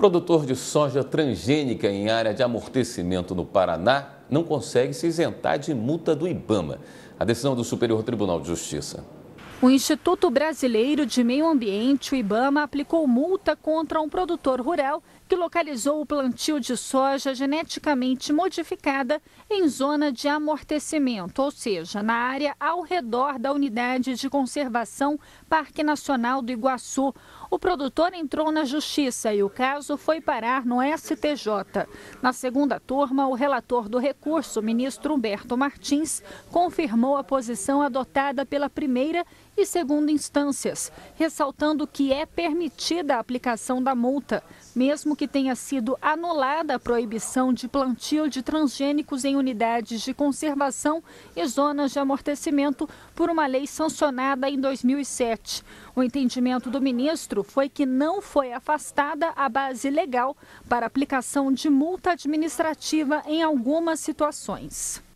produtor de soja transgênica em área de amortecimento no Paraná não consegue se isentar de multa do IBAMA. A decisão do Superior Tribunal de Justiça. O Instituto Brasileiro de Meio Ambiente, o IBAMA, aplicou multa contra um produtor rural que localizou o plantio de soja geneticamente modificada em zona de amortecimento, ou seja, na área ao redor da unidade de conservação Parque Nacional do Iguaçu. O produtor entrou na justiça e o caso foi parar no STJ. Na segunda turma, o relator do recurso, o ministro Humberto Martins, confirmou a posição adotada pela primeira e segunda instâncias, ressaltando que é permitida a aplicação da multa, mesmo que tenha sido anulada a proibição de plantio de transgênicos em unidades de conservação e zonas de amortecimento por uma lei sancionada em 2007. O entendimento do ministro foi que não foi afastada a base legal para aplicação de multa administrativa em algumas situações.